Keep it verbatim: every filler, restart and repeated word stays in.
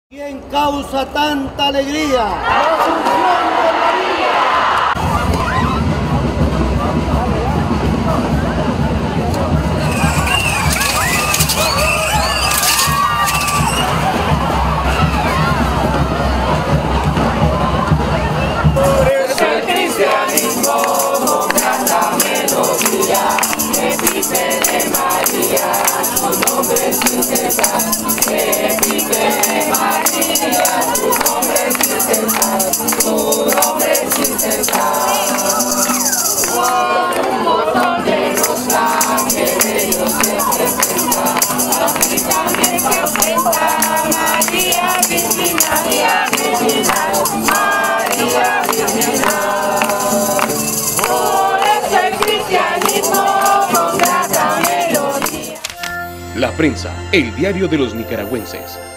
¿Quién causa tanta alegría? La Asunción de María. Por eso el cristianismo canta melodía, repite de María, su nombre sin cesar, repite de María, su nombre sin cesar, su nombre sin cesar. Por un montón de los ángeles Dios se presenta, así también se ofrenda María Virginaria, virginal, María virginal. Por eso el cristianismo con grata melodía. La Prensa, el diario de los nicaragüenses.